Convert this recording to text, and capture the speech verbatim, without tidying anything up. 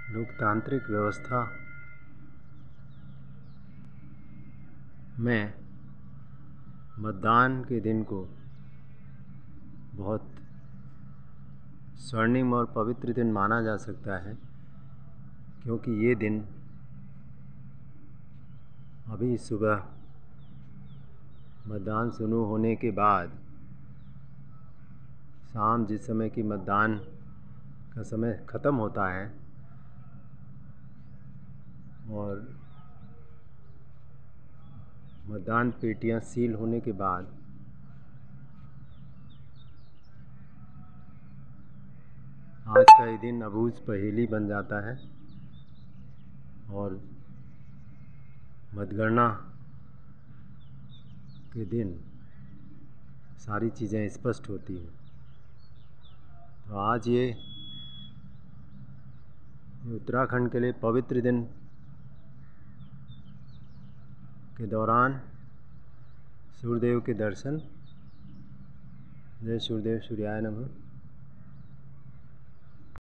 लोकतांत्रिक व्यवस्था में मतदान के दिन को बहुत स्वर्णिम और पवित्र दिन माना जा सकता है, क्योंकि ये दिन अभी सुबह मतदान शुरू होने के बाद शाम जिस समय कि मतदान का समय ख़त्म होता है और मतदान पेटियां सील होने के बाद आज का ये दिन अबूझ पहेली बन जाता है और मतगणना के दिन सारी चीज़ें स्पष्ट होती हैं। तो आज ये उत्तराखंड के लिए पवित्र दिन के दौरान सूर्यदेव के दर्शन। जय सूर्यदेव सूर्याय नमः।